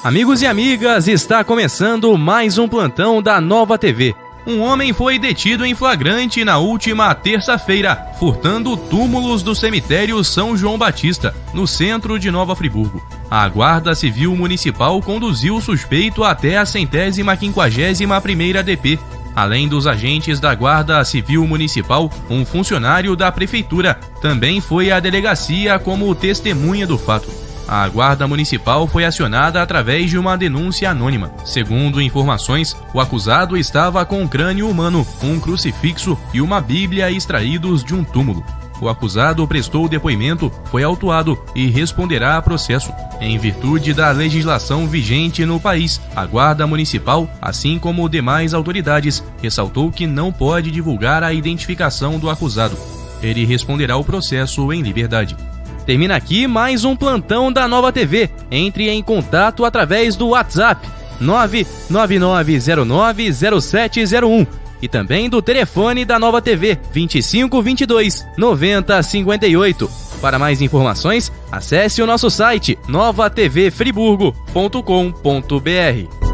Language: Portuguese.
Amigos e amigas, está começando mais um plantão da Nova TV. Um homem foi detido em flagrante na última terça-feira, furtando túmulos do cemitério São João Batista, no centro de Nova Friburgo. A Guarda Civil Municipal conduziu o suspeito até a 151ª DP. Além dos agentes da Guarda Civil Municipal, um funcionário da Prefeitura também foi à delegacia como testemunha do fato. A Guarda Municipal foi acionada através de uma denúncia anônima. Segundo informações, o acusado estava com um crânio humano, um crucifixo e uma Bíblia extraídos de um túmulo. O acusado prestou depoimento, foi autuado e responderá a processo. Em virtude da legislação vigente no país, a Guarda Municipal, assim como demais autoridades, ressaltou que não pode divulgar a identificação do acusado. Ele responderá o processo em liberdade. Termina aqui mais um plantão da Nova TV. Entre em contato através do WhatsApp 999090701 e também do telefone da Nova TV 2522 9058. Para mais informações, acesse o nosso site novatvfriburgo.com.br.